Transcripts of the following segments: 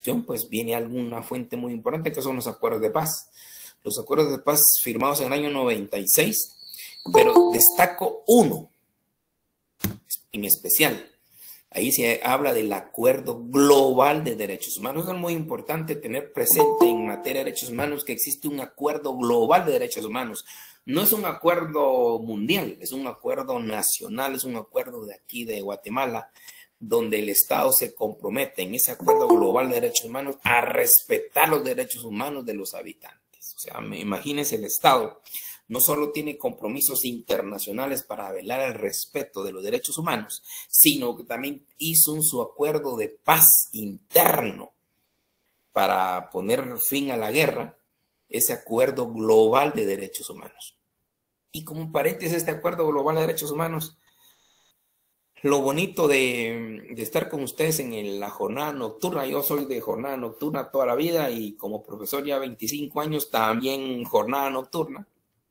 pues viene alguna fuente muy importante que son los acuerdos de paz. Los acuerdos de paz firmados en el año 96, pero destaco uno en especial. Ahí se habla del Acuerdo Global de Derechos Humanos. Es muy importante tener presente en materia de derechos humanos que existe un Acuerdo Global de Derechos Humanos. No es un acuerdo mundial, es un acuerdo nacional, es un acuerdo de aquí de Guatemala, donde el Estado se compromete en ese Acuerdo Global de Derechos Humanos a respetar los derechos humanos de los habitantes. O sea, imagínense, el Estado no solo tiene compromisos internacionales para velar el respeto de los derechos humanos, sino que también hizo su acuerdo de paz interno para poner fin a la guerra, ese acuerdo global de derechos humanos. Y como paréntesis, este acuerdo global de derechos humanos, lo bonito de estar con ustedes en la jornada nocturna, yo soy de jornada nocturna toda la vida y como profesor ya 25 años, también jornada nocturna.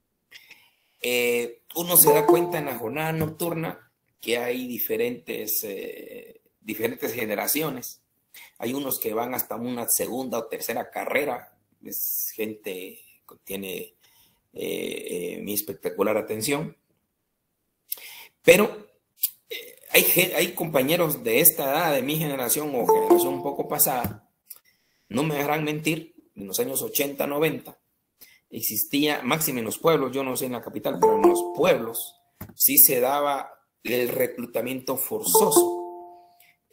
Uno se da cuenta en la jornada nocturna que hay diferentes generaciones. Hay unos que van hasta una segunda o tercera carrera. Es gente que tiene mi espectacular atención. Pero hay compañeros de esta edad, de mi generación o generación un poco pasada, no me dejarán mentir, en los años 80, 90, existía, máximo en los pueblos, yo no sé en la capital, pero en los pueblos sí se daba el reclutamiento forzoso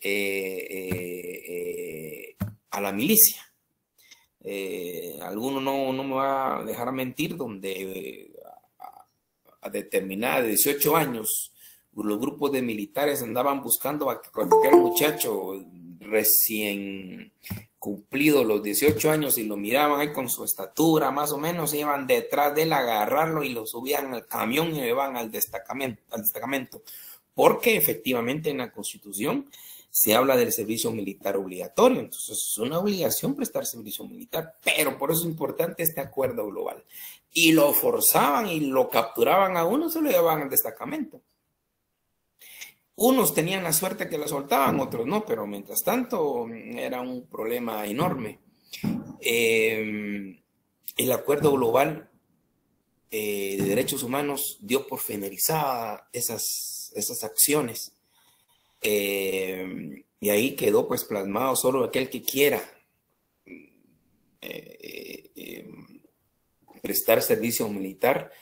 a la milicia. Alguno no me va a dejar mentir, donde a determinada de 18 años, los grupos de militares andaban buscando a cualquier muchacho recién cumplido los 18 años y lo miraban ahí con su estatura más o menos, iban detrás de él a agarrarlo y lo subían al camión y lo iban al destacamento, porque efectivamente en la Constitución se habla del servicio militar obligatorio, entonces es una obligación prestar servicio militar, pero por eso es importante este acuerdo global. Y lo forzaban y lo capturaban a uno, se lo llevaban al destacamento. Unos tenían la suerte que la soltaban, otros no, pero mientras tanto era un problema enorme. El Acuerdo Global de Derechos Humanos dio por finalizada esas acciones. Y ahí quedó pues plasmado solo aquel que quiera prestar servicio militar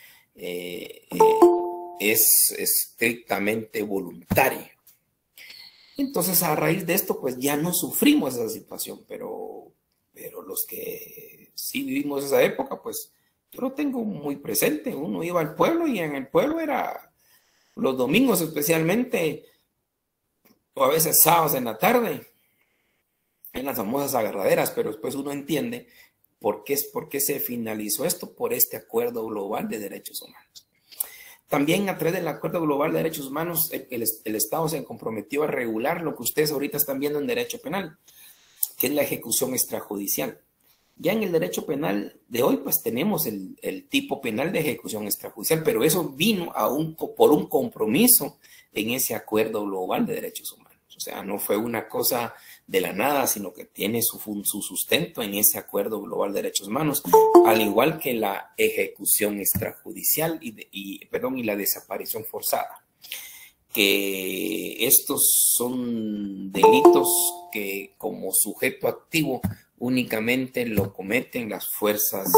es estrictamente voluntario. Entonces, a raíz de esto, pues ya no sufrimos esa situación, pero los que sí vivimos esa época, pues yo lo tengo muy presente. Uno iba al pueblo y en el pueblo era los domingos especialmente, o a veces sábados en la tarde, en las famosas agarraderas, pero después uno entiende por qué se finalizó esto, por este Acuerdo Global de Derechos Humanos. También a través del Acuerdo Global de Derechos Humanos, el Estado se comprometió a regular lo que ustedes ahorita están viendo en derecho penal, que es la ejecución extrajudicial. Ya en el derecho penal de hoy, pues tenemos el tipo penal de ejecución extrajudicial, pero eso vino por un compromiso en ese Acuerdo Global de Derechos Humanos. O sea, no fue una cosa de la nada, sino que tiene su sustento en ese Acuerdo Global de Derechos Humanos, al igual que la ejecución extrajudicial y la desaparición forzada. Que estos son delitos que como sujeto activo únicamente lo cometen las fuerzas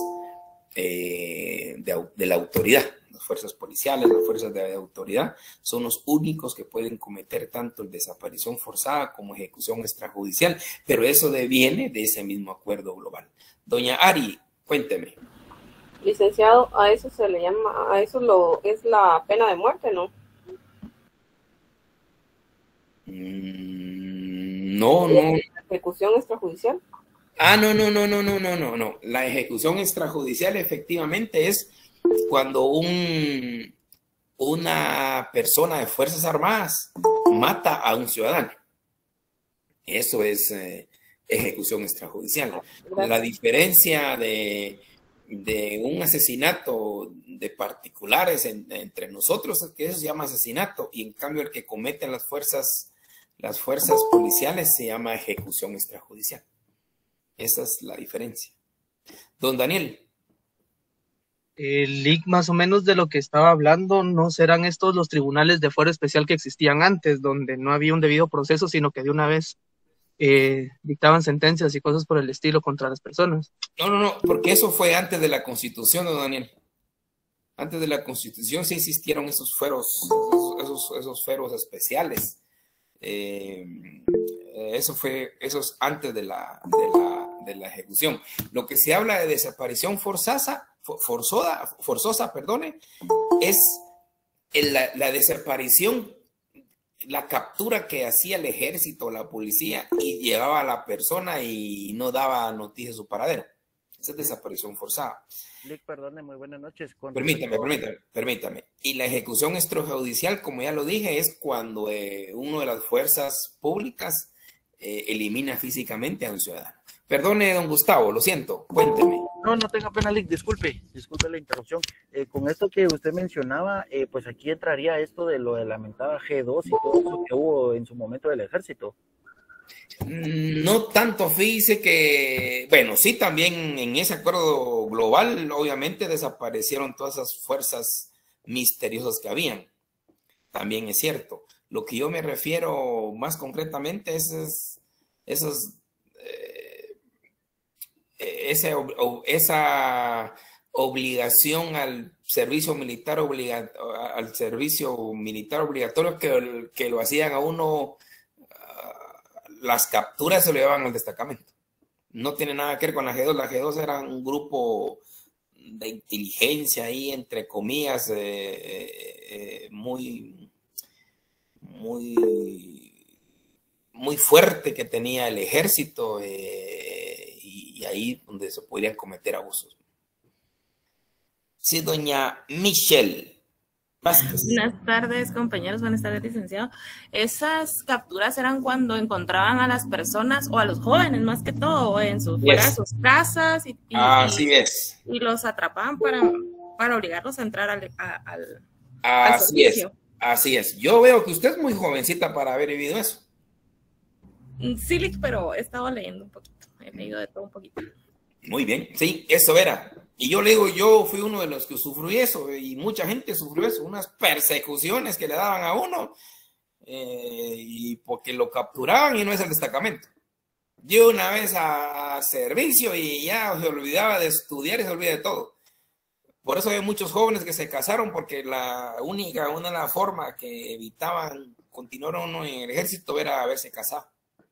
de la autoridad. Las fuerzas policiales, las fuerzas de autoridad son los únicos que pueden cometer tanto el desaparición forzada como ejecución extrajudicial, pero eso deviene de ese mismo acuerdo global. Doña Ari, cuénteme. Licenciado, a eso se le llama, es la pena de muerte, ¿no? No. ¿Ejecución extrajudicial? No. La ejecución extrajudicial efectivamente es cuando una persona de Fuerzas Armadas mata a un ciudadano. Eso es ejecución extrajudicial. La diferencia de un asesinato de particulares entre nosotros es que eso se llama asesinato, y en cambio el que cometen las fuerzas Las fuerzas policiales se llama ejecución extrajudicial. Esa es la diferencia. Don Daniel. El leak más o menos de lo que estaba hablando, ¿no serán estos los tribunales de fuero especial que existían antes, donde no había un debido proceso, sino que de una vez dictaban sentencias y cosas por el estilo contra las personas? No, porque eso fue antes de la Constitución, don Daniel. Antes de la Constitución sí existieron esos fueros, esos fueros especiales. Eso es antes de la ejecución. Lo que se habla de desaparición forzosa, perdone, es la desaparición, la captura que hacía el ejército o la policía y llevaba a la persona y no daba noticia de su paradero. Esa es desaparición forzada. Lick, perdone, muy buenas noches. Permítame. Y la ejecución extrajudicial, como ya lo dije, es cuando una de las fuerzas públicas elimina físicamente a un ciudadano. Perdone, don Gustavo, lo siento, cuénteme. No tenga pena, Lick, disculpe la interrupción. Con esto que usted mencionaba, pues aquí entraría esto de lo de la lamentada G2 y todo eso que hubo en su momento del ejército. No tanto, fíjese que, bueno, sí, también en ese acuerdo global, obviamente desaparecieron todas esas fuerzas misteriosas que habían. También es cierto. Lo que yo me refiero más concretamente es esa obligación al servicio militar obligatorio que lo hacían a uno. Las capturas se lo llevaban al destacamento. No tiene nada que ver con la G2. La G2 era un grupo de inteligencia ahí, entre comillas, muy fuerte que tenía el ejército y ahí donde se podrían cometer abusos. Sí, doña Michelle Vázquez. Buenas tardes, compañeros. Buenas tardes, licenciado. Esas capturas eran cuando encontraban a las personas o a los jóvenes, más que todo, fuera de sus casas y los atrapaban para obligarlos a entrar al servicio. Así es. Yo veo que usted es muy jovencita para haber vivido eso. Sí, pero he estado leyendo un poquito. He leído de todo un poquito. Muy bien. Sí, eso era. Y yo le digo, yo fui uno de los que sufrió eso y mucha gente sufrió eso, unas persecuciones que le daban a uno y porque lo capturaban y no es el destacamento. Yo una vez a servicio y ya se olvidaba de estudiar y se olvida de todo. Por eso hay muchos jóvenes que se casaron porque una de las formas que evitaban continuar uno en el ejército era haberse casado.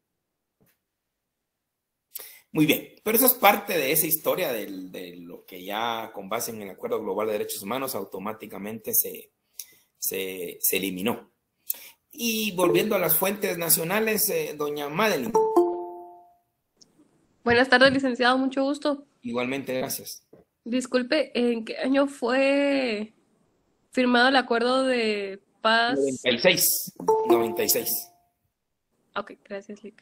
Muy bien, pero eso es parte de esa historia de lo que ya con base en el Acuerdo Global de Derechos Humanos automáticamente se eliminó. Y volviendo a las fuentes nacionales, doña Madeline. Buenas tardes, licenciado, mucho gusto. Igualmente, gracias. Disculpe, ¿en qué año fue firmado el Acuerdo de Paz? 96. Ok, gracias, Lick.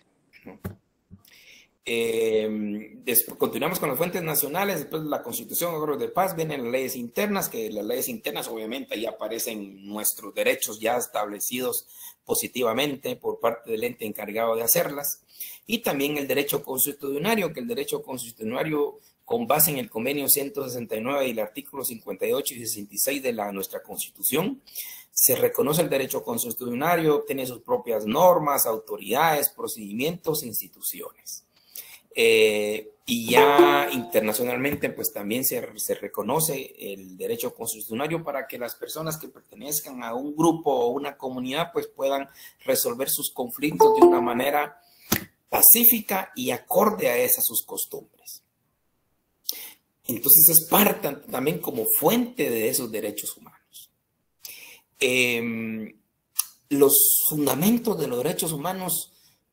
Continuamos con las fuentes nacionales. Después de la Constitución, Acuerdos de Paz, vienen las leyes internas, que las leyes internas obviamente ahí aparecen nuestros derechos ya establecidos positivamente por parte del ente encargado de hacerlas, y también el derecho constitucionario, que el derecho constitucionario con base en el convenio 169 y el artículo 58 y 66 de nuestra Constitución, se reconoce el derecho constitucionario, tiene sus propias normas, autoridades, procedimientos e instituciones. Y ya internacionalmente pues también se reconoce el derecho constitucionario para que las personas que pertenezcan a un grupo o una comunidad pues puedan resolver sus conflictos de una manera pacífica y acorde a esas sus costumbres. Entonces es parte también como fuente de esos derechos humanos. Los fundamentos de los derechos humanos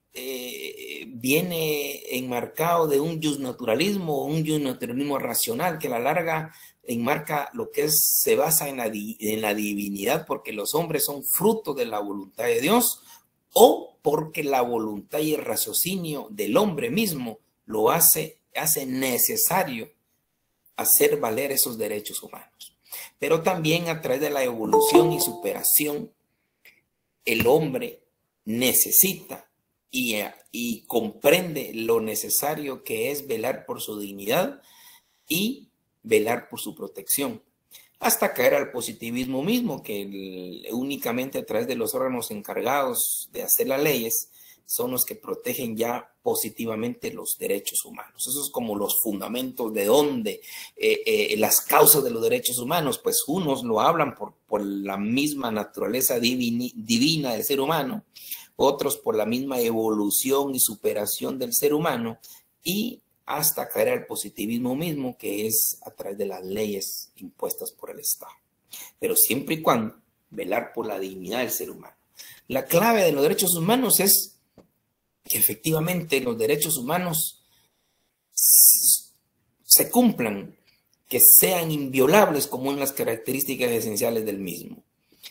viene enmarcado de un justnaturalismo racional que a la larga enmarca lo que se basa en la divinidad, porque los hombres son fruto de la voluntad de Dios o porque la voluntad y el raciocinio del hombre mismo lo hace necesario hacer valer esos derechos humanos. Pero también a través de la evolución y superación, el hombre necesita y comprende lo necesario que es velar por su dignidad y velar por su protección, hasta caer al positivismo mismo, que únicamente a través de los órganos encargados de hacer las leyes son los que protegen ya positivamente los derechos humanos. Esos es como los fundamentos de dónde, las causas de los derechos humanos, pues unos lo hablan por la misma naturaleza divina del ser humano, otros por la misma evolución y superación del ser humano, y hasta caer al positivismo mismo, que es a través de las leyes impuestas por el Estado. Pero siempre y cuando velar por la dignidad del ser humano. La clave de los derechos humanos es que efectivamente los derechos humanos se cumplan, que sean inviolables como en las características esenciales del mismo.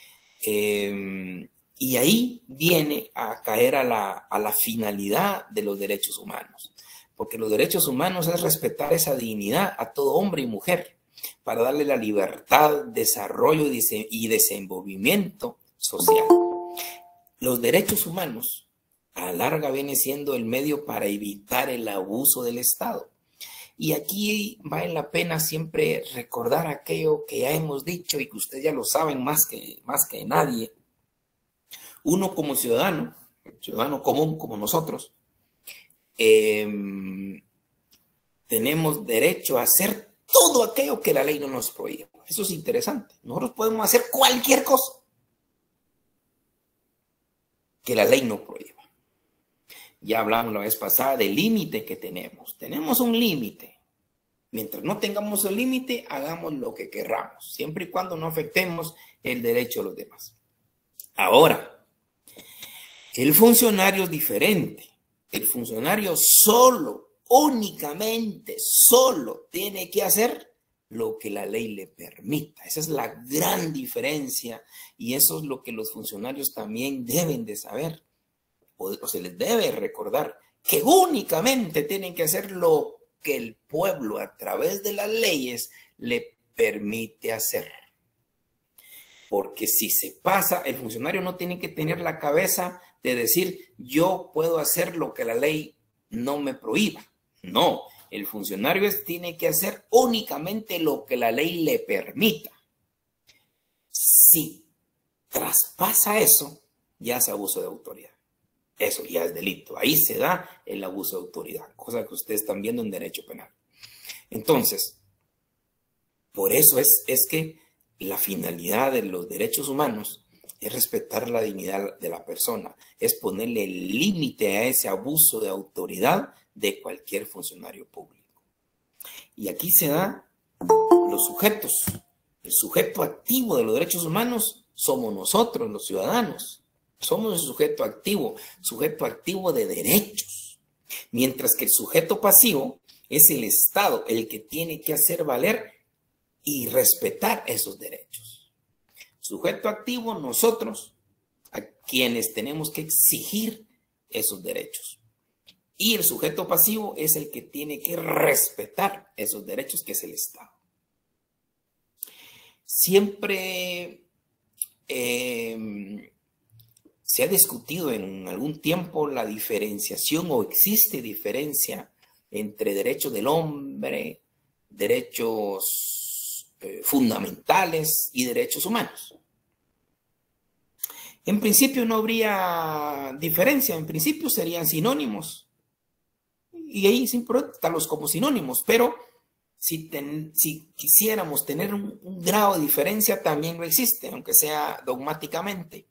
Y ahí viene a caer a la finalidad de los derechos humanos, porque los derechos humanos es respetar esa dignidad a todo hombre y mujer para darle la libertad, desarrollo y desenvolvimiento social. Los derechos humanos a la larga viene siendo el medio para evitar el abuso del Estado. Y aquí vale la pena siempre recordar aquello que ya hemos dicho y que ustedes ya lo saben más que nadie. Uno como ciudadano común como nosotros, tenemos derecho a hacer todo aquello que la ley no nos prohíbe. Eso es interesante. Nosotros podemos hacer cualquier cosa que la ley no prohíba. Ya hablamos la vez pasada del límite que tenemos. Tenemos un límite. Mientras no tengamos el límite, hagamos lo que querramos, siempre y cuando no afectemos el derecho de los demás. Ahora, el funcionario es diferente. El funcionario únicamente tiene que hacer lo que la ley le permita. Esa es la gran diferencia y eso es lo que los funcionarios también deben de saber. O se les debe recordar que únicamente tienen que hacer lo que el pueblo a través de las leyes le permite hacer. Porque si se pasa, el funcionario no tiene que tener la cabeza de decir yo puedo hacer lo que la ley no me prohíba. No, el funcionario tiene que hacer únicamente lo que la ley le permita. Si traspasa eso, ya es abuso de autoridad. Eso ya es delito. Ahí se da el abuso de autoridad, cosa que ustedes están viendo en derecho penal. Entonces, por eso es que la finalidad de los derechos humanos es respetar la dignidad de la persona, es ponerle límite a ese abuso de autoridad de cualquier funcionario público. Y aquí se da los sujetos. El sujeto activo de los derechos humanos somos nosotros, los ciudadanos. Somos el sujeto activo de derechos. Mientras que el sujeto pasivo es el Estado, el que tiene que hacer valer y respetar esos derechos. Sujeto activo, nosotros, a quienes tenemos que exigir esos derechos. Y el sujeto pasivo es el que tiene que respetar esos derechos, que es el Estado. Siempre se ha discutido en algún tiempo la diferenciación o existe diferencia entre derechos del hombre, derechos fundamentales y derechos humanos. En principio no habría diferencia, en principio serían sinónimos y ahí siempre estamos como sinónimos, pero si quisiéramos tener un grado de diferencia también lo existe, aunque sea dogmáticamente.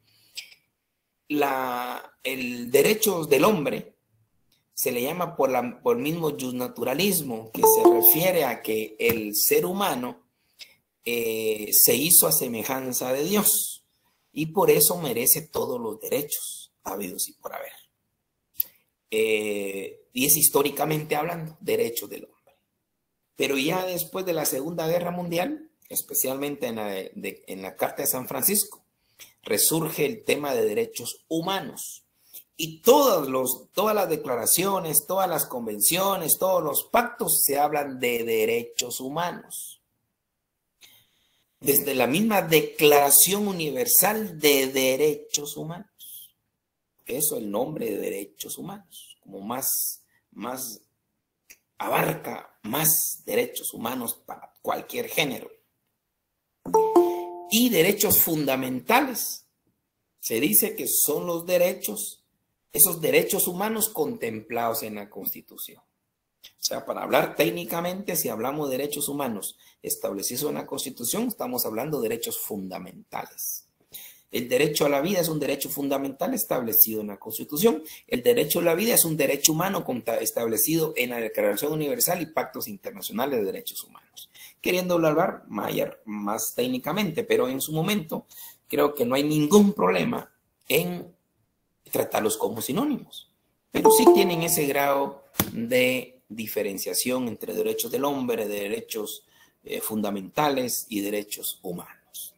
El derecho del hombre se le llama por el mismo justnaturalismo, que se refiere a que el ser humano se hizo a semejanza de Dios y por eso merece todos los derechos habidos y por haber. Y es históricamente hablando, derechos del hombre. Pero ya después de la Segunda Guerra Mundial, especialmente en la Carta de San Francisco, resurge el tema de derechos humanos. Y todas las declaraciones, todas las convenciones, todos los pactos se hablan de derechos humanos. Desde la misma Declaración Universal de Derechos Humanos. eso el nombre de derechos humanos, como más abarca más derechos humanos para cualquier género. Y derechos fundamentales, se dice que son los derechos, esos derechos humanos contemplados en la Constitución. O sea, para hablar técnicamente, si hablamos de derechos humanos establecidos en la Constitución, estamos hablando de derechos fundamentales. El derecho a la vida es un derecho fundamental establecido en la Constitución. El derecho a la vida es un derecho humano establecido en la Declaración Universal y Pactos Internacionales de Derechos Humanos. Queriendo hablar más técnicamente, pero en su momento creo que no hay ningún problema en tratarlos como sinónimos. Pero sí tienen ese grado de diferenciación entre derechos del hombre, de derechos fundamentales y derechos humanos.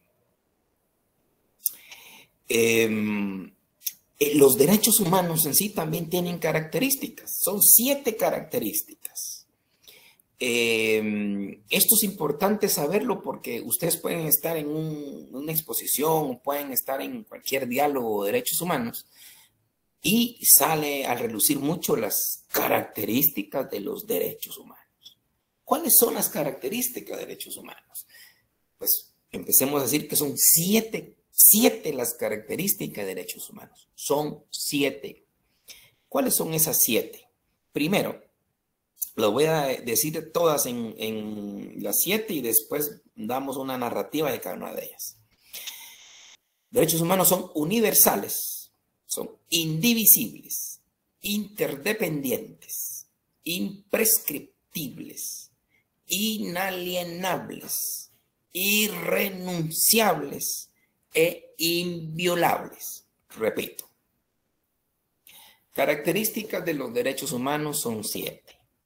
Los derechos humanos en sí también tienen características, son 7 características. Esto es importante saberlo porque ustedes pueden estar en una exposición, pueden estar en cualquier diálogo de derechos humanos y sale a relucir mucho las características de los derechos humanos. ¿Cuáles son las características de derechos humanos? Pues empecemos a decir que son 7 las características de derechos humanos. Son 7. ¿Cuáles son esas 7? Primero, lo voy a decir todas en las 7 y después damos una narrativa de cada una de ellas. Derechos humanos son universales, son indivisibles, interdependientes, imprescriptibles, inalienables, irrenunciables e inviolables. Repito, características de los derechos humanos son 7.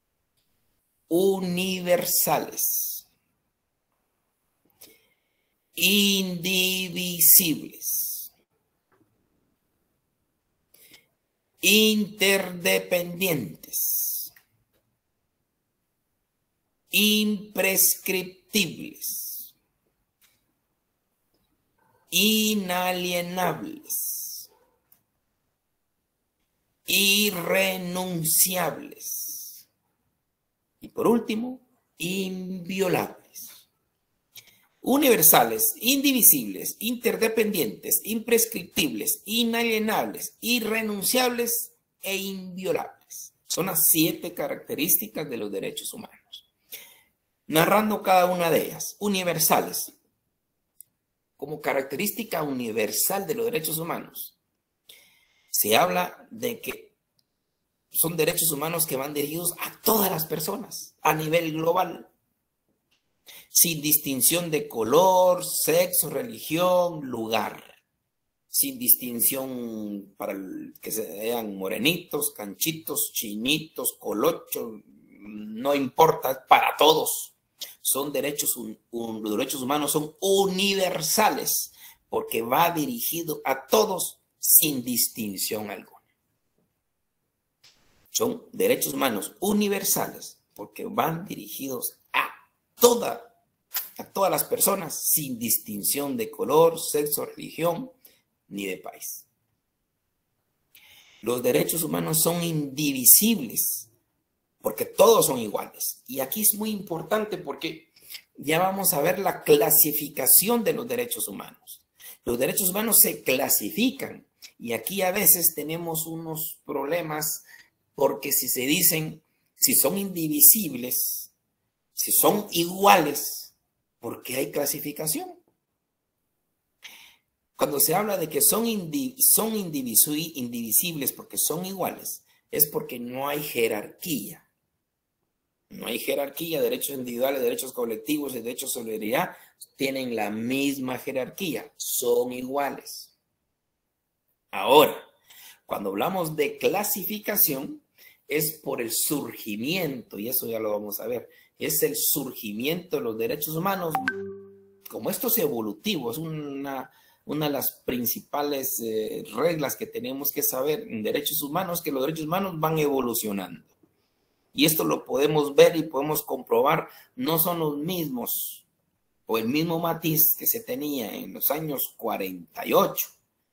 Universales, indivisibles, interdependientes, imprescriptibles, inalienables, irrenunciables y por último, inviolables. Universales, indivisibles, interdependientes, imprescriptibles, inalienables, irrenunciables e inviolables. Son las 7 características de los derechos humanos. Narrando cada una de ellas. Universales. Como característica universal de los derechos humanos, se habla de que son derechos humanos que van dirigidos a todas las personas a nivel global, sin distinción de color, sexo, religión, lugar, sin distinción para que sean morenitos, canchitos, chinitos, colochos, no importa, para todos. Son derechos, los derechos humanos son universales porque va dirigido a todos sin distinción alguna. Son derechos humanos universales porque van dirigidos a todas las personas sin distinción de color, sexo, religión ni de país. Los derechos humanos son indivisibles porque todos son iguales. Y aquí es muy importante porque ya vamos a ver la clasificación de los derechos humanos. Los derechos humanos se clasifican y aquí a veces tenemos unos problemas porque si se dicen, si son indivisibles, si son iguales, ¿por qué hay clasificación? Cuando se habla de que son indivisibles porque son iguales, es porque no hay jerarquía. No hay jerarquía, derechos individuales, derechos colectivos y derechos de solidaridad tienen la misma jerarquía, son iguales. Ahora, cuando hablamos de clasificación, es por el surgimiento, y eso ya lo vamos a ver, es el surgimiento de los derechos humanos. Como esto es evolutivo, es una de las principales reglas que tenemos que saber en derechos humanos, que los derechos humanos van evolucionando. Y esto lo podemos ver y podemos comprobar, no son los mismos, o el mismo matiz que se tenía en los años 48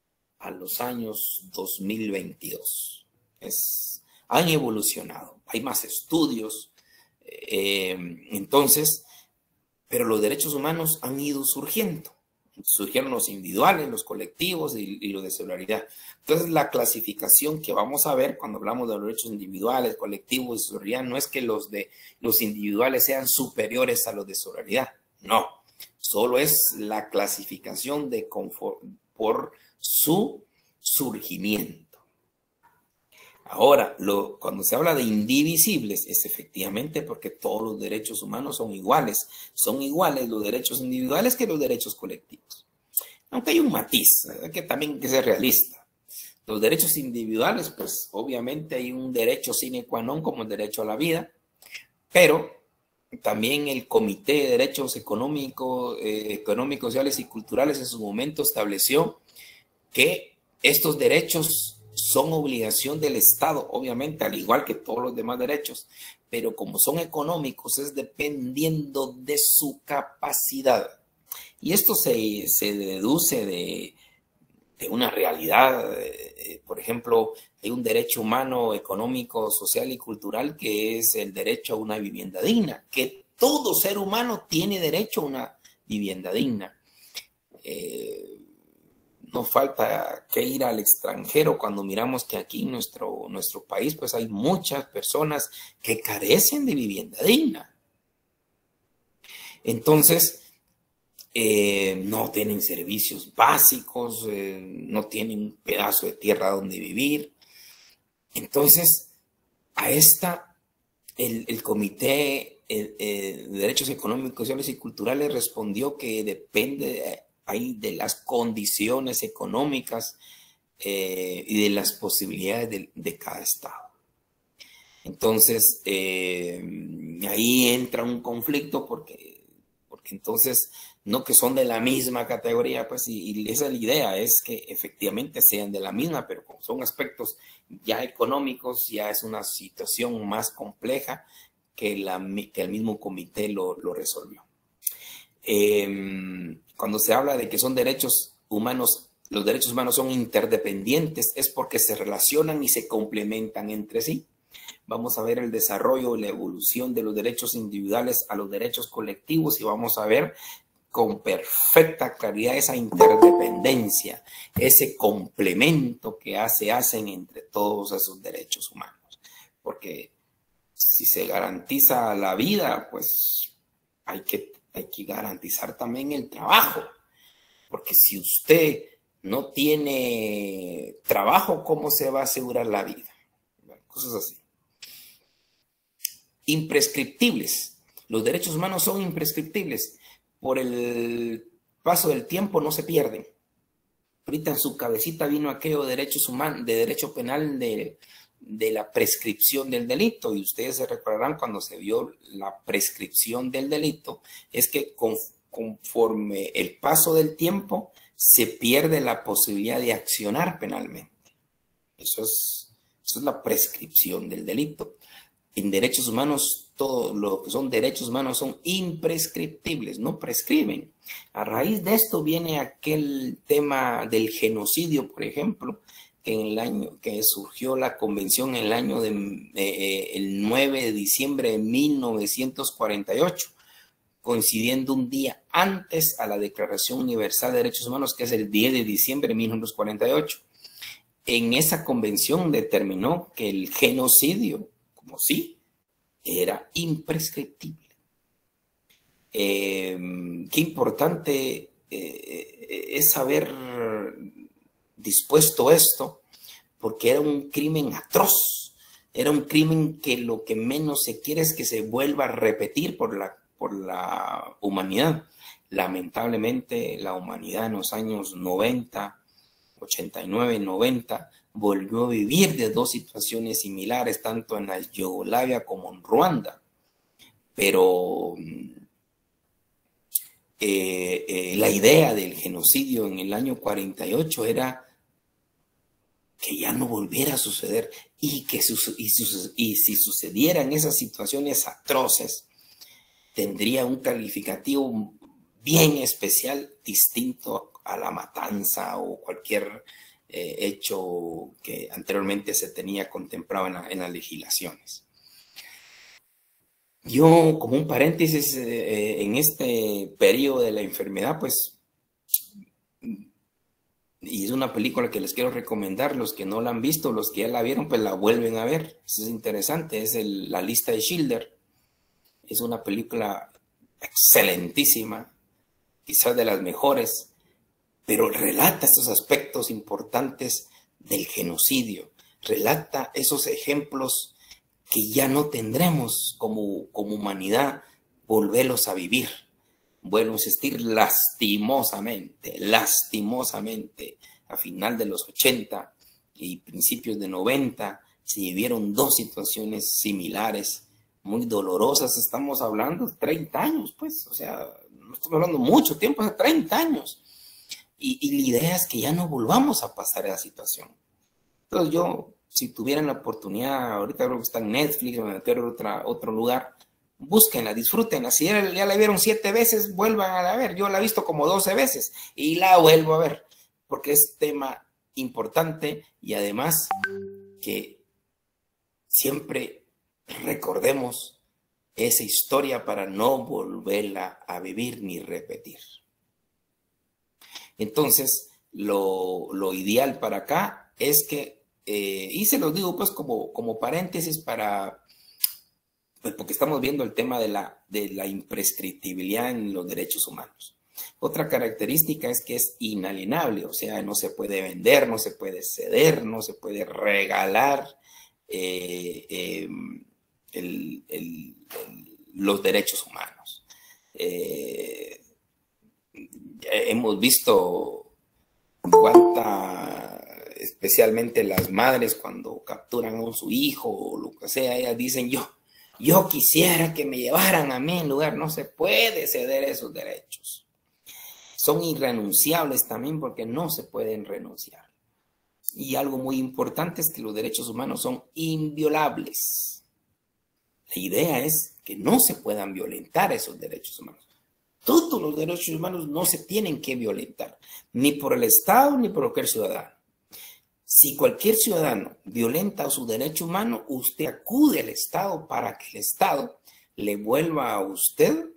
a los años 2022. Han evolucionado, hay más estudios, entonces, pero los derechos humanos han ido surgiendo. Surgieron los individuales, los colectivos y los de solidaridad. Entonces, la clasificación que vamos a ver cuando hablamos de los derechos individuales, colectivos y solidaridad no es que los individuales sean superiores a los de solidaridad, no. Solo es la clasificación por su surgimiento. Ahora, cuando se habla de indivisibles, es efectivamente porque todos los derechos humanos son iguales. Son iguales los derechos individuales que los derechos colectivos. Aunque hay un matiz, hay que también que ser realista. Los derechos individuales, pues obviamente hay un derecho sine qua non como el derecho a la vida, pero también el Comité de Derechos Económicos, Sociales y Culturales en su momento estableció que estos derechos son obligación del Estado, obviamente, al igual que todos los demás derechos, pero como son económicos, es dependiendo de su capacidad. Y esto se deduce de una realidad. Por ejemplo, hay un derecho humano, económico, social y cultural que es el derecho a una vivienda digna, que todo ser humano tiene derecho a una vivienda digna. No falta que ir al extranjero cuando miramos que aquí en nuestro país pues hay muchas personas que carecen de vivienda digna. Entonces, no tienen servicios básicos, no tienen un pedazo de tierra donde vivir. Entonces, el Comité de Derechos Económicos, Sociales y Culturales respondió que depende de las condiciones económicas y de las posibilidades de cada estado. Entonces, ahí entra un conflicto porque entonces, no que son de la misma categoría, pues, y esa es la idea, es que efectivamente sean de la misma, pero como son aspectos ya económicos, ya es una situación más compleja que el mismo comité lo resolvió. Cuando se habla de que son derechos humanos, los derechos humanos son interdependientes, es porque se relacionan y se complementan entre sí. Vamos a ver el desarrollo y la evolución de los derechos individuales a los derechos colectivos y vamos a ver con perfecta claridad esa interdependencia, ese complemento que hacen entre todos esos derechos humanos. Porque si se garantiza la vida, pues hay que garantizar también el trabajo, porque si usted no tiene trabajo, ¿cómo se va a asegurar la vida? Bueno, cosas así. Imprescriptibles. Los derechos humanos son imprescriptibles. Por el paso del tiempo no se pierden. Ahorita en su cabecita vino aquello de derechos humanos, de derecho penal de la prescripción del delito, y ustedes se recordarán cuando se vio la prescripción del delito, es que conforme el paso del tiempo se pierde la posibilidad de accionar penalmente. Eso es la prescripción del delito. En derechos humanos, todo lo que son derechos humanos son imprescriptibles, no prescriben. A raíz de esto viene aquel tema del genocidio, por ejemplo, en el año que surgió la convención en el año el 9 de diciembre de 1948, coincidiendo un día antes a la Declaración Universal de Derechos Humanos, que es el 10 de diciembre de 1948. En esa convención determinó que el genocidio, como sí, era imprescriptible. Qué importante es haber dispuesto esto, porque era un crimen atroz, era un crimen que lo que menos se quiere es que se vuelva a repetir por la humanidad. Lamentablemente la humanidad en los años 90, 89, 90, volvió a vivir de dos situaciones similares, tanto en la Yugoslavia como en Ruanda. Pero la idea del genocidio en el año 48 era que ya no volviera a suceder y si sucedieran esas situaciones atroces, tendría un calificativo bien especial distinto a la matanza o cualquier hecho que anteriormente se tenía contemplado en las legislaciones. Yo, como un paréntesis, en este periodo de la enfermedad, pues, y es una película que les quiero recomendar, los que no la han visto, los que ya la vieron, pues la vuelven a ver. Eso es interesante, es La lista de Schindler. Es una película excelentísima, quizás de las mejores, pero relata estos aspectos importantes del genocidio, relata esos ejemplos que ya no tendremos como humanidad volverlos a vivir. Vuelvo a insistir, lastimosamente, a final de los 80 y principios de 90 se vivieron dos situaciones similares, muy dolorosas. Estamos hablando de 30 años, pues, o sea, no estamos hablando mucho tiempo, hace 30 años. Y la idea es que ya no volvamos a pasar esa situación. Entonces yo, si tuvieran la oportunidad, ahorita creo que está en Netflix o en otro lugar, búsquenla, disfrútenla. Si ya la vieron 7 veces, vuelvan a ver. Yo la he visto como 12 veces y la vuelvo a ver, porque es tema importante y además que siempre recordemos esa historia para no volverla a vivir ni repetir. Entonces, lo ideal para acá es que, y se los digo pues como paréntesis pues porque estamos viendo el tema de la imprescriptibilidad en los derechos humanos. Otra característica es que es inalienable, o sea, no se puede vender, no se puede ceder, no se puede regalar los derechos humanos. Hemos visto especialmente las madres cuando capturan a su hijo o lo que sea, ellas dicen yo quisiera que me llevaran a mí en lugar. No se puede ceder esos derechos. Son irrenunciables también porque no se pueden renunciar. Y algo muy importante es que los derechos humanos son inviolables. La idea es que no se puedan violentar esos derechos humanos. Todos los derechos humanos no se tienen que violentar, ni por el Estado ni por cualquier ciudadano. Si cualquier ciudadano violenta su derecho humano, usted acude al Estado para que el Estado le vuelva a usted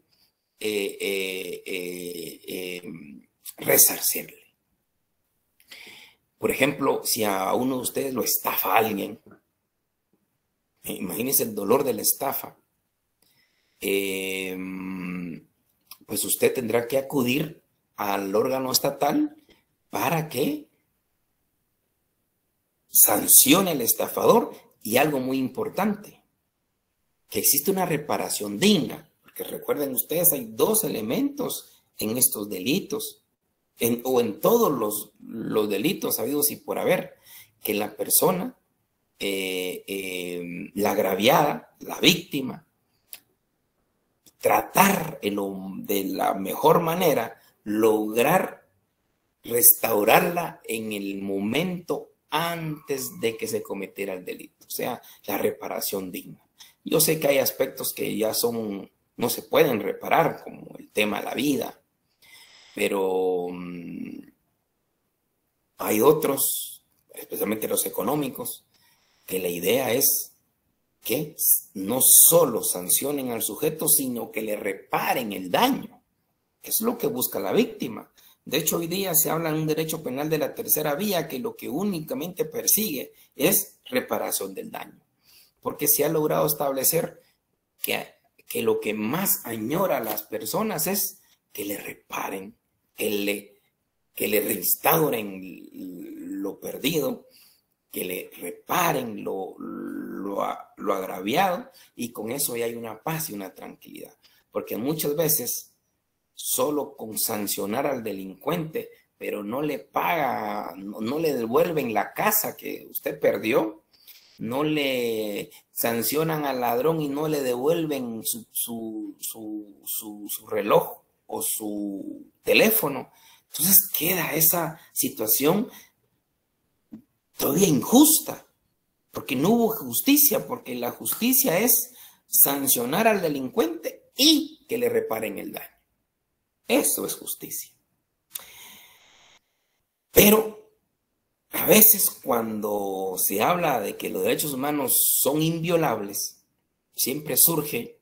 resarcirle. Por ejemplo, si a uno de ustedes lo estafa alguien, imagínense el dolor de la estafa, pues usted tendrá que acudir al órgano estatal para que sancione al estafador. Y algo muy importante, que existe una reparación digna, porque recuerden ustedes, hay dos elementos en estos delitos, o en todos los delitos habidos y por haber, que la persona, la agraviada, la víctima, tratar de la mejor manera, lograr restaurarla en el momento antes de que se cometiera el delito, o sea, la reparación digna. Yo sé que hay aspectos que ya no se pueden reparar, como el tema de la vida, pero hay otros, especialmente los económicos, que la idea es que no solo sancionen al sujeto, sino que le reparen el daño, que es lo que busca la víctima. De hecho, hoy día se habla en un derecho penal de la tercera vía que lo que únicamente persigue es reparación del daño, porque se ha logrado establecer que lo que más añora a las personas es que le reparen, que le restauren lo perdido, que le reparen lo agraviado, y con eso ya hay una paz y una tranquilidad. Porque muchas veces solo con sancionar al delincuente, pero no le paga, no le devuelven la casa que usted perdió, no le sancionan al ladrón y no le devuelven su reloj o su teléfono, entonces queda esa situación todavía injusta, porque no hubo justicia, porque la justicia es sancionar al delincuente y que le reparen el daño. Eso es justicia. Pero a veces cuando se habla de que los derechos humanos son inviolables, siempre surge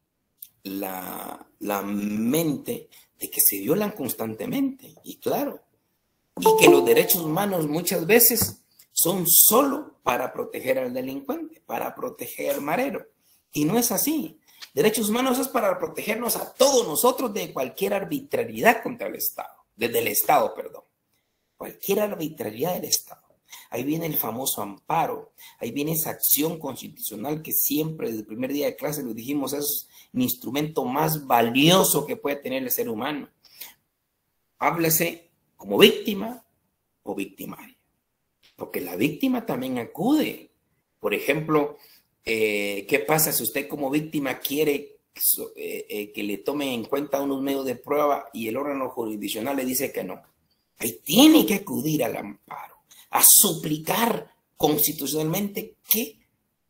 la mente de que se violan constantemente, y claro, y que los derechos humanos muchas veces son solo para proteger al delincuente, para proteger al marero, y no es así. Derechos humanos es para protegernos a todos nosotros de cualquier arbitrariedad contra el Estado, desde el Estado, perdón, cualquier arbitrariedad del Estado. Ahí viene el famoso amparo, ahí viene esa acción constitucional que siempre desde el primer día de clase lo dijimos, es un instrumento más valioso que puede tener el ser humano. Háblese como víctima o victimario, porque la víctima también acude. Por ejemplo, ¿qué pasa si usted como víctima quiere que le tomen en cuenta unos medios de prueba y el órgano jurisdiccional le dice que no? Ahí tiene que acudir al amparo, a suplicar constitucionalmente que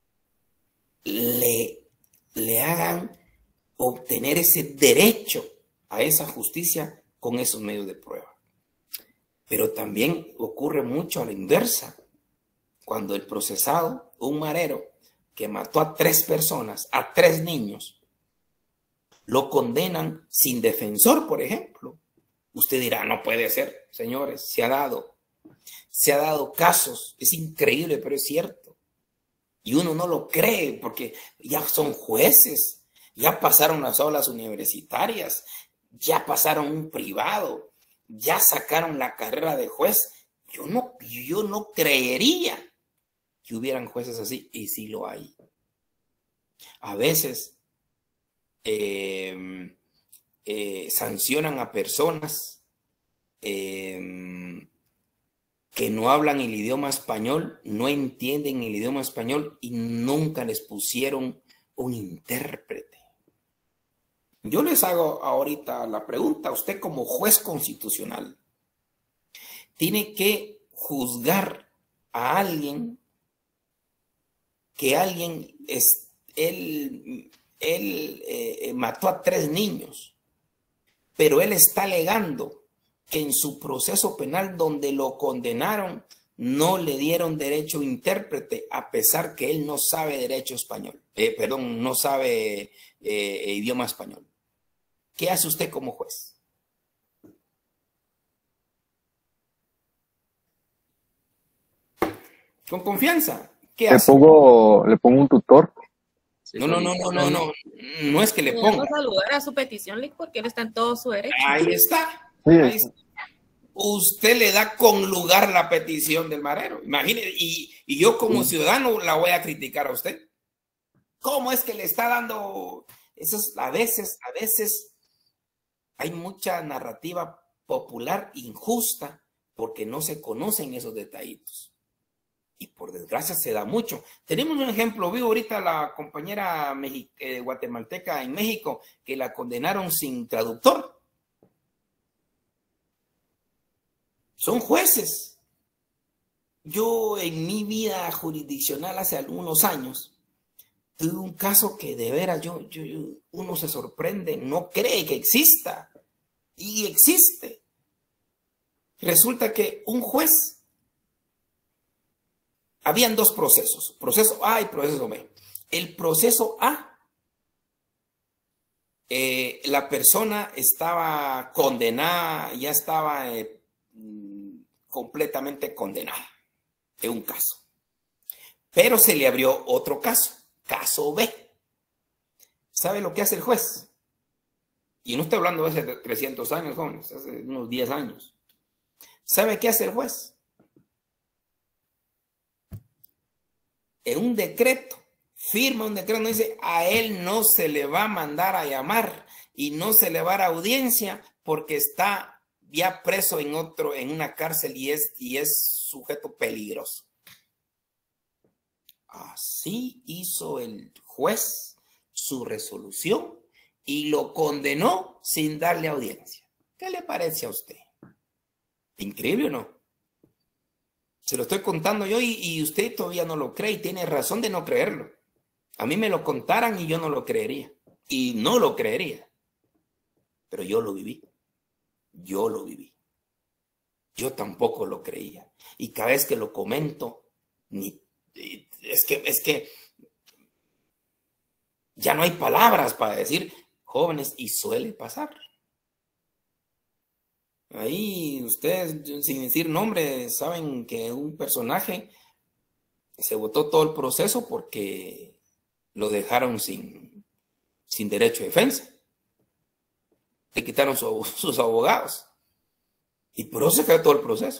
le hagan obtener ese derecho a esa justicia con esos medios de prueba. Pero también ocurre mucho a la inversa, cuando el procesado, un marero que mató a 3 personas, a 3 niños, lo condenan sin defensor, por ejemplo. Usted dirá, no puede ser, señores, se ha dado casos, es increíble, pero es cierto. Y uno no lo cree porque ya son jueces, ya pasaron las aulas universitarias, ya pasaron un privado, ya sacaron la carrera de juez. Yo no creería que hubieran jueces así, y sí lo hay. A veces sancionan a personas que no hablan el idioma español, no entienden el idioma español y nunca les pusieron un intérprete. Yo les hago ahorita la pregunta, usted como juez constitucional tiene que juzgar a alguien que mató a 3 niños, pero él está alegando que en su proceso penal donde lo condenaron no le dieron derecho intérprete, a pesar que él no sabe derecho español, no sabe idioma español. ¿Qué hace usted como juez? Con confianza. ¿Qué hace? Le pongo un tutor. No es que le ponga. Vamos a saludar a su petición, Lick, porque él está en todo su derecho. Ahí está. Sí. Ahí está. Usted le da con lugar la petición del marero. Imagínese, y yo como ciudadano la voy a criticar a usted. ¿Cómo es que le está dando? Eso es, a veces hay mucha narrativa popular injusta porque no se conocen esos detallitos. Y por desgracia se da mucho. Tenemos un ejemplo vivo ahorita, la compañera guatemalteca en México, que la condenaron sin traductor. Son jueces. Yo en mi vida jurisdiccional hace algunos años tuve un caso que de veras uno se sorprende, no cree que exista, y existe. Resulta que un juez, habían 2 procesos, proceso A y proceso B. El proceso A, la persona estaba condenada, ya estaba completamente condenada en un caso. Pero se le abrió otro caso, caso B. ¿Sabe lo que hace el juez? Y no estoy hablando de hace 300 años, jóvenes, hace unos 10 años. ¿Sabe qué hace el juez? En un decreto, firma un decreto, no dice, a él no se le va a mandar a llamar y no se le va a dar audiencia porque está ya preso en una cárcel y es sujeto peligroso. Así hizo el juez su resolución y lo condenó sin darle audiencia. ¿Qué le parece a usted? ¿Increíble o no? Se lo estoy contando yo y usted todavía no lo cree y tiene razón de no creerlo. A mí me lo contaran y yo no lo creería. Y no lo creería. Pero yo lo viví. Yo lo viví. Yo tampoco lo creía. Y cada vez que lo comento, es que ya no hay palabras para decir jóvenes, y suele pasar. Ahí ustedes, sin decir nombre, saben que un personaje se votó todo el proceso porque lo dejaron sin derecho de defensa. Le quitaron sus abogados. Y por eso se cayó todo el proceso.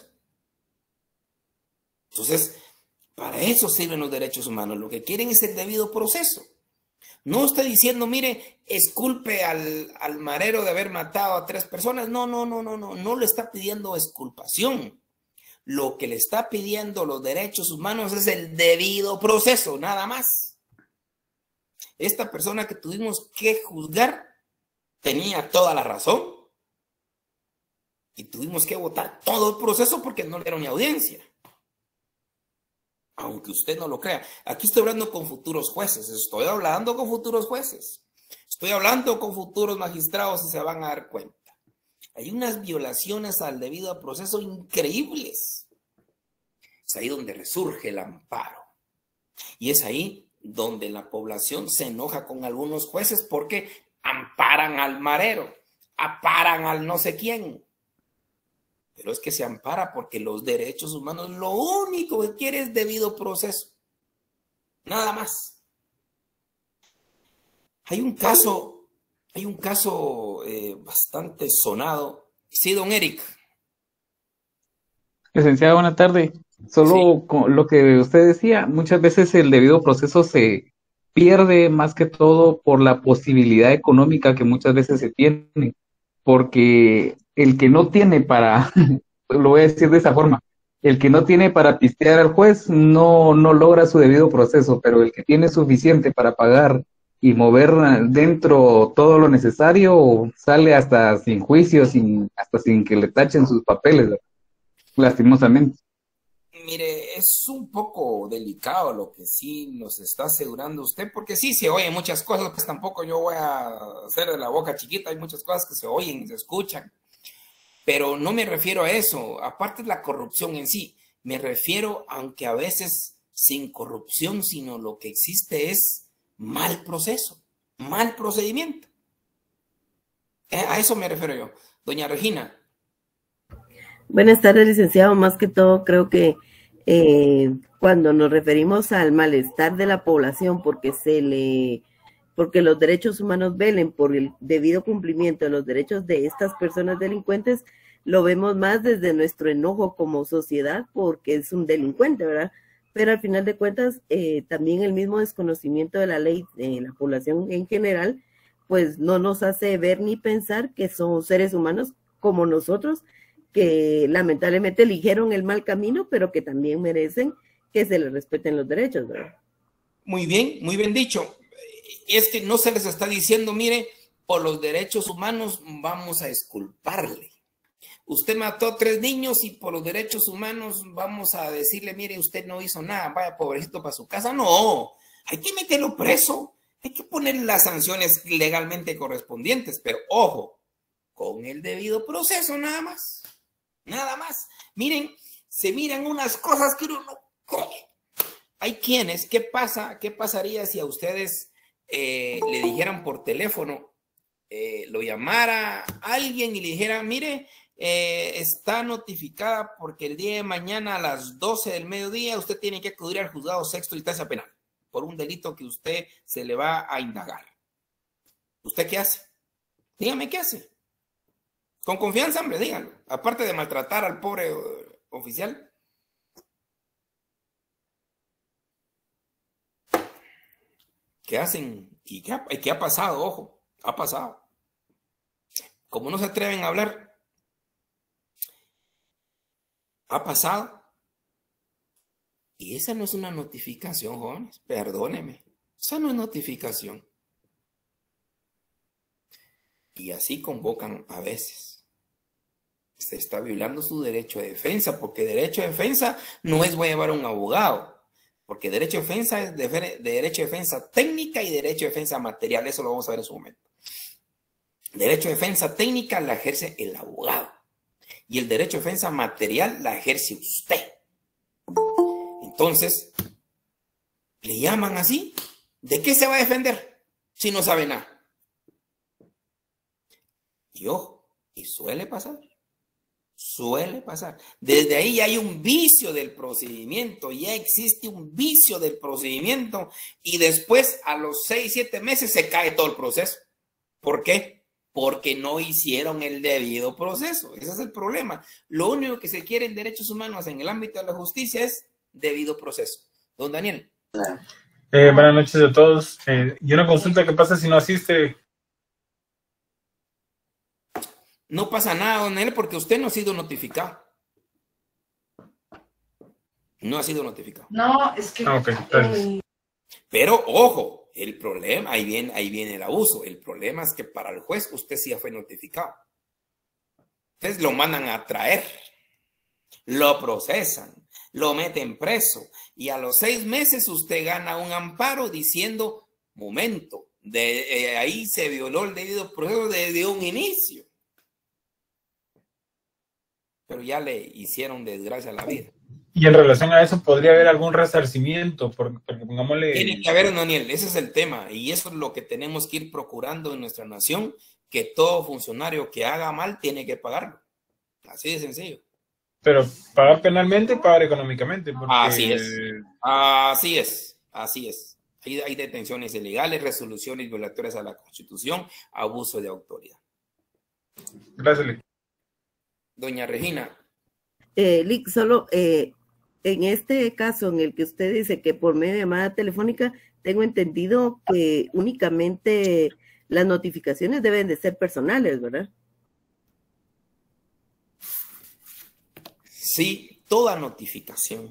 Entonces, para eso sirven los derechos humanos. Lo que quieren es el debido proceso. No está diciendo, mire, exculpe al marero de haber matado a 3 personas. No le está pidiendo exculpación. Lo que le está pidiendo los derechos humanos es el debido proceso, nada más. Esta persona que tuvimos que juzgar tenía toda la razón. Y tuvimos que votar todo el proceso porque no le dieron ni audiencia. Aunque usted no lo crea. Aquí estoy hablando con futuros jueces. Estoy hablando con futuros jueces. Estoy hablando con futuros magistrados y se van a dar cuenta. Hay unas violaciones al debido proceso increíbles. Es ahí donde resurge el amparo. Y es ahí donde la población se enoja con algunos jueces porque amparan al marero, amparan al no sé quién. Pero es que se ampara porque los derechos humanos lo único que quiere es debido proceso. Nada más. Hay un caso bastante sonado. Sí, don Eric. Licenciado, buena tarde. Solo con lo que usted decía, muchas veces el debido proceso se pierde más que todo por la posibilidad económica que muchas veces se tiene, porque el que no tiene para, lo voy a decir de esa forma, el que no tiene para pistear al juez no logra su debido proceso, pero el que tiene suficiente para pagar y mover dentro todo lo necesario sale hasta sin juicio, hasta sin que le tachen sus papeles, lastimosamente. Mire, es un poco delicado lo que sí nos está asegurando usted, porque sí se oyen muchas cosas, pues tampoco yo voy a hacer de la boca chiquita, hay muchas cosas que se oyen y se escuchan, pero no me refiero a eso, aparte de la corrupción en sí, me refiero, aunque a veces sin corrupción, sino lo que existe es mal proceso, mal procedimiento. A eso me refiero yo. Doña Regina. Buenas tardes, licenciado. Más que todo, creo que cuando nos referimos al malestar de la población porque los derechos humanos velen por el debido cumplimiento de los derechos de estas personas delincuentes, lo vemos más desde nuestro enojo como sociedad porque es un delincuente, ¿verdad? Pero al final de cuentas, también el mismo desconocimiento de la ley de la población en general, pues no nos hace ver ni pensar que son seres humanos como nosotros, que lamentablemente eligieron el mal camino, pero que también merecen que se les respeten los derechos, ¿verdad? Muy bien dicho. Es que no se les está diciendo, mire, por los derechos humanos vamos a exculparle. Usted mató a 3 niños y por los derechos humanos vamos a decirle, mire, usted no hizo nada, vaya pobrecito para su casa. No, hay que meterlo preso, hay que ponerle las sanciones legalmente correspondientes, pero ojo, con el debido proceso nada más. Nada más. Miren, se miran unas cosas que uno no cree. Hay quienes, ¿qué pasaría si a ustedes le dijeran por teléfono, lo llamara alguien y le dijera, mire, está notificada porque el día de mañana a las 12 del mediodía usted tiene que acudir al juzgado sexto de instancia penal por un delito que usted se le va a indagar? ¿Usted qué hace? Dígame qué hace. Con confianza, hombre, díganlo. Aparte de maltratar al pobre oficial. ¿Qué hacen? ¿Y qué ha pasado? Ojo, ha pasado. Como no se atreven a hablar, ha pasado. Y esa no es una notificación, jóvenes. Perdónenme. Esa no es notificación. Y así convocan a veces. Se está violando su derecho de defensa, porque derecho de defensa no es voy a llevar a un abogado, porque derecho de defensa es de derecho de defensa técnica y derecho de defensa material. Eso lo vamos a ver en su momento. Derecho de defensa técnica la ejerce el abogado y el derecho de defensa material la ejerce usted. Entonces, le llaman así. ¿De qué se va a defender si no sabe nada? Y ojo, y suele pasar. Suele pasar. Desde ahí hay un vicio del procedimiento, ya existe un vicio del procedimiento y después a los 6, 7 meses se cae todo el proceso. ¿Por qué? Porque no hicieron el debido proceso. Ese es el problema. Lo único que se quiere en derechos humanos en el ámbito de la justicia es debido proceso. Don Daniel. Buenas noches a todos. Y una consulta, ¿qué pasa si no asiste? No pasa nada, don Daniel, porque usted no ha sido notificado. No ha sido notificado. No, es que... Okay, pero, ojo, el problema, ahí viene el abuso. El problema es que para el juez usted sí ya fue notificado. Entonces lo mandan a traer, lo procesan, lo meten preso y a los 6 meses usted gana un amparo diciendo, momento, ahí se violó el debido proceso desde un inicio. Pero ya le hicieron desgracia a la vida. Y en relación a eso, ¿podría haber algún resarcimiento? Porque pongámosle... Tiene que haber, Daniel, ese es el tema. Y eso es lo que tenemos que ir procurando en nuestra nación, que todo funcionario que haga mal tiene que pagarlo. Así de sencillo. Pero pagar penalmente, pagar económicamente. Porque... Así es. Así es. Así es. Hay detenciones ilegales, resoluciones violatorias a la Constitución, abuso de autoridad. Gracias, Doña Regina. Lick, solo en este caso en el que usted dice que por medio de llamada telefónica, tengo entendido que únicamente las notificaciones deben de ser personales, ¿verdad? Sí, toda notificación,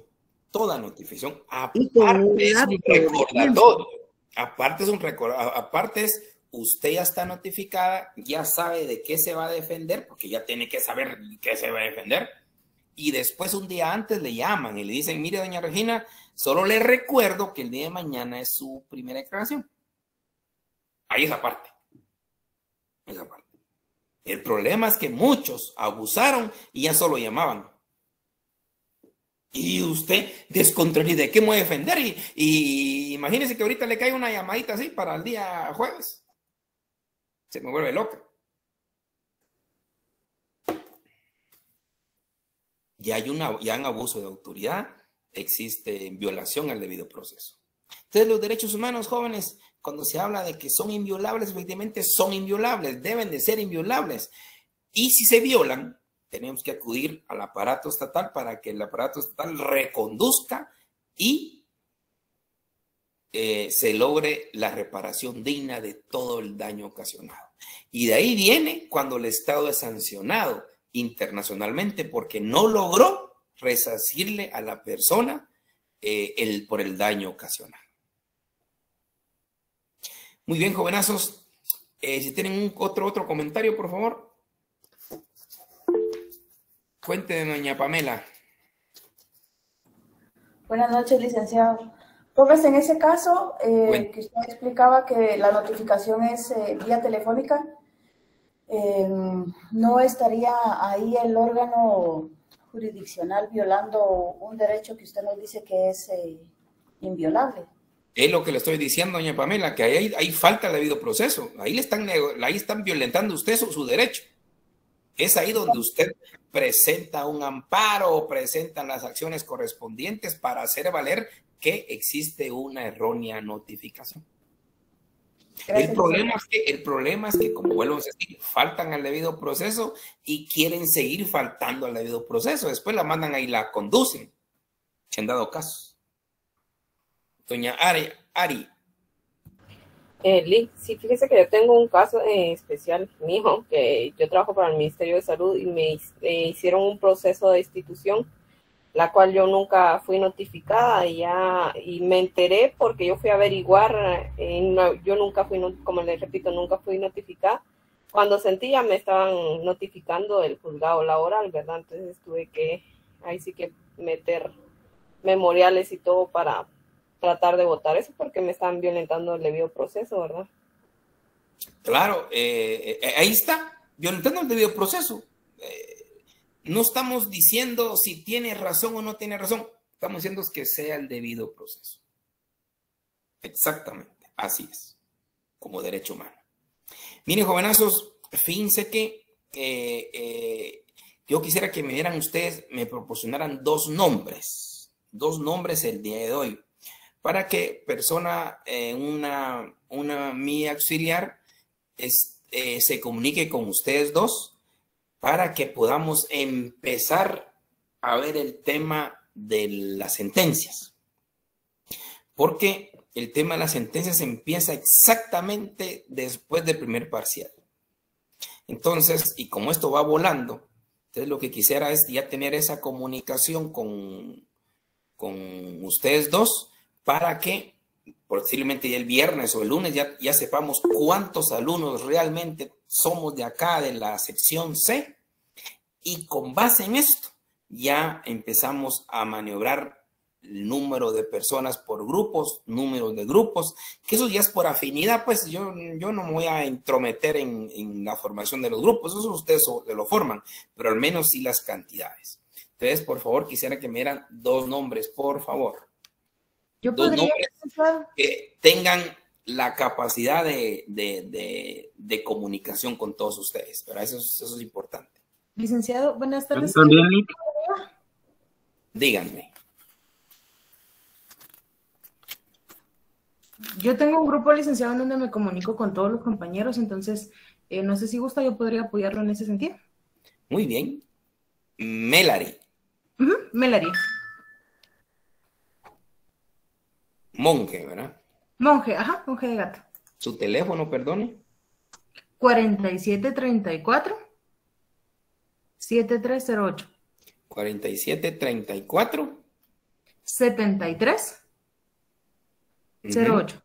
aparte es un recordatorio, aparte es usted ya está notificada, ya sabe de qué se va a defender, porque ya tiene que saber qué se va a defender. Y después un día antes le llaman y le dicen, mire, doña Regina, solo le recuerdo que el día de mañana es su primera declaración. Ahí esa parte. El problema es que muchos abusaron y ya solo llamaban. Y usted descontroló, ¿de qué me voy a defender? Y imagínese que ahorita le cae una llamadita así para el día jueves. Se me vuelve loca. Ya hay un abuso de autoridad, existe violación al debido proceso. Entonces los derechos humanos, jóvenes, cuando se habla de que son inviolables, efectivamente son inviolables, deben de ser inviolables. Y si se violan, tenemos que acudir al aparato estatal para que el aparato estatal reconduzca y se logre la reparación digna de todo el daño ocasionado. Y de ahí viene cuando el Estado es sancionado internacionalmente porque no logró resarcirle a la persona por el daño ocasionado. Muy bien, jovenazos. Si tienen otro comentario, por favor. Cuente, doña Pamela. Buenas noches, licenciado. Pues en ese caso, que usted explicaba que la notificación es vía telefónica, ¿no estaría ahí el órgano jurisdiccional violando un derecho que usted nos dice que es inviolable? Es lo que le estoy diciendo, doña Pamela, que ahí falta el debido proceso. Ahí están violentando usted su derecho. Es ahí donde usted presenta un amparo o presentan las acciones correspondientes para hacer valer que existe una errónea notificación. El problema es que, como vuelvo a decir, faltan al debido proceso y quieren seguir faltando al debido proceso. Después la mandan ahí, la conducen. Se han dado casos. Doña Ari. Lick, sí, fíjese que yo tengo un caso especial mío, que yo trabajo para el Ministerio de Salud y me hicieron un proceso de destitución, la cual yo nunca fui notificada y me enteré porque yo fui a averiguar, yo nunca fui, como les repito, nunca fui notificada. Cuando sentí ya me estaban notificando el juzgado laboral, ¿verdad? Entonces tuve que, ahí sí que meter memoriales y todo para tratar de votar eso porque me están violentando el debido proceso, ¿verdad? Claro, ahí está, violentando el debido proceso. no estamos diciendo si tiene razón o no tiene razón. Estamos diciendo que sea el debido proceso. Exactamente, así es, como derecho humano. Miren, jovenazos, fíjense que yo quisiera que me dieran ustedes, me proporcionaran dos nombres el día de hoy, para que persona, mi auxiliar, se comunique con ustedes dos, para que podamos empezar a ver el tema de las sentencias. Porque el tema de las sentencias empieza exactamente después del primer parcial. Entonces, y como esto va volando, entonces lo que quisiera es ya tener esa comunicación con ustedes dos, para que posiblemente ya el viernes o el lunes ya sepamos cuántos alumnos realmente somos de acá, de la sección C, y con base en esto ya empezamos a maniobrar el número de personas por grupos, números de grupos, que eso ya es por afinidad, pues yo no me voy a intrometer en la formación de los grupos, eso ustedes lo forman, pero al menos sí las cantidades. Entonces, por favor, quisiera que me dieran dos nombres, por favor. Yo dos podría nombres que tengan la capacidad de comunicación con todos ustedes, pero eso es importante. Licenciado, buenas tardes. Díganme. Yo tengo un grupo, licenciado, en donde me comunico con todos los compañeros, entonces no sé si gusta, yo podría apoyarlo en ese sentido. Muy bien. Melary. Melary. Monje, ¿verdad? Monje, ajá, monje de gato. Su teléfono, perdone. 4734-7308. 4734. 7308.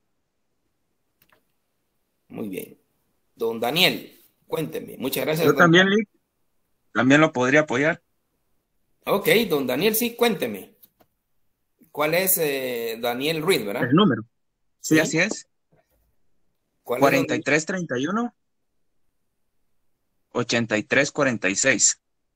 Muy bien. Don Daniel, cuénteme. Muchas gracias. Yo también, Lick. También lo podría apoyar. Ok, don Daniel, sí, cuénteme. ¿Cuál es Daniel Ruiz, verdad? El número. Sí, así es. ¿Cuál 4331 8346.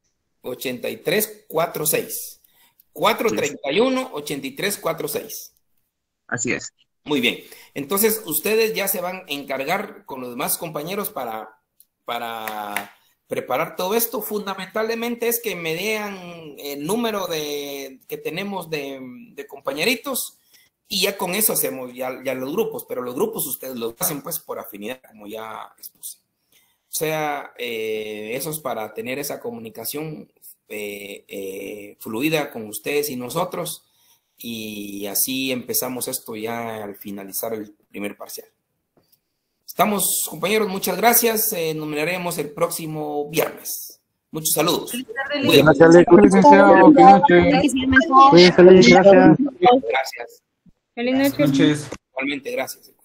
8346. 431 8346. Así es. Muy bien. Entonces, ustedes ya se van a encargar con los demás compañeros para preparar todo esto. Fundamentalmente es que me den el número que tenemos de compañeritos, y ya con eso hacemos ya los grupos, pero los grupos ustedes los hacen pues por afinidad, como ya expuse. O sea, eso es para tener esa comunicación fluida con ustedes y nosotros, y así empezamos esto ya al finalizar el primer parcial. Estamos, compañeros, muchas gracias. Nos miraremos el próximo viernes. Muchos saludos. Gracias, licenciado. Buenas noches. Gracias. Feliz noche. Buenas noches. Igualmente, gracias.